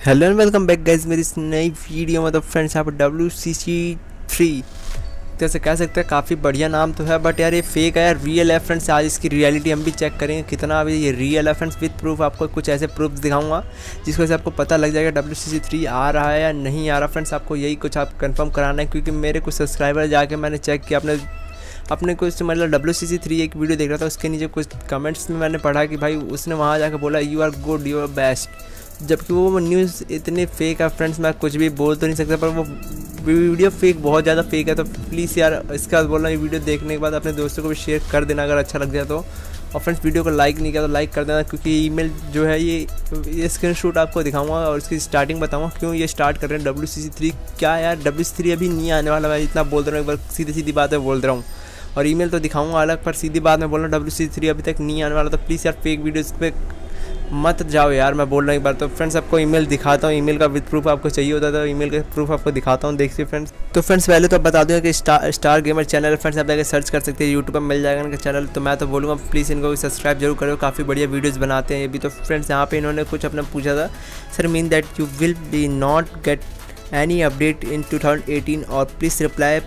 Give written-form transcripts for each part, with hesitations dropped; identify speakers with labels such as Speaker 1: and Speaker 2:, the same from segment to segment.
Speaker 1: Hello and welcome back guys मेरी इस नई वीडियो में। तो फ्रेंड्स यहाँ पर WCC3 जैसे कह सकते हैं काफ़ी बढ़िया नाम तो है, बट यार ये फेक है यार, रियल है फ्रेंड्स। आज इसकी रियलिटी हम भी चेक करेंगे कितना अभी ये रियल है फ्रेंड्स। विद प्रूफ आपको कुछ ऐसे प्रूफ दिखाऊंगा जिसकी वजह से आपको पता लग जाएगा WCC3 आ रहा है या नहीं आ रहा फ्रेंड्स। आपको यही कुछ आप कंफर्म कराना है, क्योंकि मेरे कुछ सब्सक्राइबर जाके मैंने चेक किया अपने कुछ मतलब WCC3 एक वीडियो देख रहा था, उसके नीचे कुछ कमेंट्स में मैंने पढ़ा कि भाई उसने वहाँ जाकर बोला you are good, you are best, जबकि वो न्यूज़ इतनी फेक है फ्रेंड्स। मैं कुछ भी बोल तो नहीं सकता, पर वो वीडियो फेक, बहुत ज़्यादा फेक है। तो प्लीज़ यार इसके बाद बोल रहा हूँ, ये वीडियो देखने के बाद अपने दोस्तों को भी शेयर कर देना अगर अच्छा लग जाए तो। और फ्रेंड्स वीडियो को लाइक नहीं किया तो लाइक कर देना, क्योंकि ईमेल जो है ये स्क्रीनशॉट आपको दिखाऊंगा और इसकी स्टार्टिंग बताऊंगा क्यों ये स्टार्ट कर रहे हैं WCC3। क्या यार WCC3 अभी नहीं आने वाला, मैं इतना बोल रहा हूँ, एक बार सीधी सीधी बात है बोल रहा हूँ। और ईमेल तो दिखाऊंगा अलग, पर सीधी बात में बोल रहा हूँ WCC3 अभी तक नहीं आने वाला। तो प्लीज़ यार फेक वीडियोज़ पे मत जाओ यार, मैं बोल रहा हूँ एक बार। तो फ्रेंड्स आपको ईमेल दिखाता हूँ, ईमेल का विद प्रूफ आपको चाहिए होता था, ईमेल का प्रूफ आपको दिखाता हूँ, देखिए फ्रेंड्स। तो फ्रेंड्स पहले तो बता दूँ कि स्टार गेमर चैनल फ्रेंड्स आप जाकर सर्च कर सकते हैं, यूट्यूब पर मिल जाएगा इनका चैनल। तो मैं तो बोलूँगा प्लीज़ इनको सब्सक्राइब जरूर करो, काफ़ी बढ़िया वीडियोज़ बनाते हैं ये भी। तो फ्रेंड्स यहाँ पे इन्होंने कुछ अपना पूछा था, sir mean that you will be not get any update in 2018 और please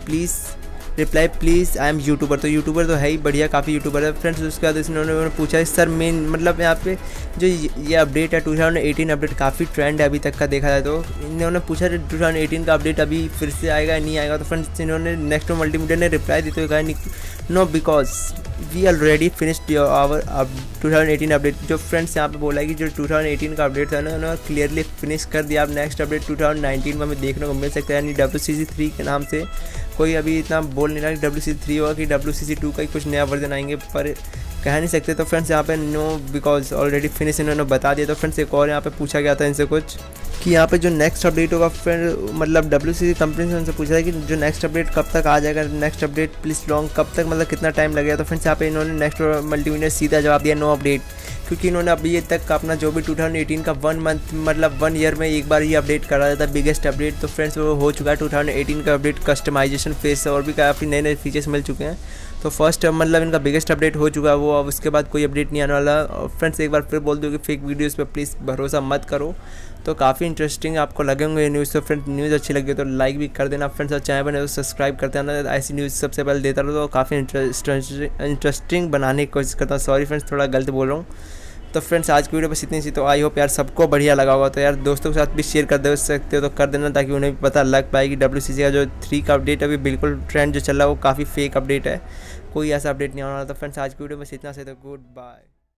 Speaker 1: reply please I am YouTuber. तो यूट्यूबर तो है ही बढ़िया, काफ़ी यूट्यूबर है फ्रेंड्स। उसके बाद इन्होंने पूछा सर मेन मतलब यहाँ पे जो ये अपडेट है 2018 अपडेट काफ़ी ट्रेंड है अभी तक का देखा जाए तो। इन्होंने पूछा 2018 का अपडेट अभी फिर से आएगा या नहीं आएगा। तो फ्रेंड्स इन्होंने नेक्स्ट मल्टीमीडिया ने रिप्लाई देते हुए कहा no because we already finished our 2018 update. जो फ्रेंड्स यहाँ पे बोला है कि जो 2018 का अपडेट था ना उन्होंने क्लियरली फिनिश कर दिया। अब नेक्स्ट अपडेट 2019 में हमें देखने को मिल सकता है, यानी WCC3 के नाम से कोई अभी इतना बोल नहीं रहा कि WCC3 होगा कि WCC2 का ही कुछ नया वर्जन आएंगे, पर कह नहीं सकते। तो फ्रेंड्स यहाँ पे नो बिकॉज ऑलरेडी फिनिश इन्होंने बता दिया। तो फ्रेंड्स एक और यहाँ पे पूछा गया था इनसे कुछ कि यहाँ पे जो नेक्स्ट अपडेट होगा फ्रेंड मतलब WCC कंपनी से उनसे पूछा है कि जो नेक्स्ट अपडेट कब तक आ जाएगा, नेक्स्ट अपडेट प्लीज़ लॉन्ग कब तक मतलब कितना टाइम लगेगा। तो फ्रेंड्स यहाँ पे इन्होंने नेक्स्ट मल्टीमीडिया सीधा जवाब दिया नो अपडेट, क्योंकि इन्होंने अभी तक अपना जो भी 2018 का 1 मंथ मतलब 1 ईयर में एक बार ही अपडेट करा जाता है बिगेस्ट अपडेट। तो फ्रेंड्स वो हो चुका है 2018 का अपडेट, कस्टमाइजेशन फेस से और भी काफ़ी नए नए फीचर्स मिल चुके हैं। तो फर्स्ट मतलब इनका बिगेस्ट अपडेट हो चुका है वो, अब उसके बाद कोई अपडेट नहीं आने वाला। और फ्रेंड्स एक बार फिर बोल दूँ कि फेक वीडियोज़ पे प्लीज़ भरोसा मत करो। तो काफ़ी इंटरेस्टिंग आपको लगेंगे ये न्यूज़। तो फ्रेंड्स न्यूज़ अच्छी लगी तो लाइक भी कर देना फ्रेंड्स, और चैनल बने तो सब्सक्राइब करते हैं ना, ऐसी न्यूज़ सबसे पहले देता रहो। तो काफ़ी इंटरेस्टिंग बनाने की कोशिश करता हूँ। सॉरी फ्रेंड्स थोड़ा गलत बोल रहा हूँ। तो फ्रेंड्स आज की वीडियो बस इतनी सी। तो आई होप यार सबको बढ़िया लगा होगा। तो यार दोस्तों के साथ भी शेयर कर दे सकते हो तो कर देना, ताकि उन्हें भी पता लग पाए कि WCC का जो 3 का अपडेट अभी बिल्कुल ट्रेंड जो चल रहा है वो काफ़ी फेक अपडेट है, कोई ऐसा अपडेट नहीं आने वाला। तो फ्रेंड्स आज की वीडियो बस इतना से, तो गुड बाय।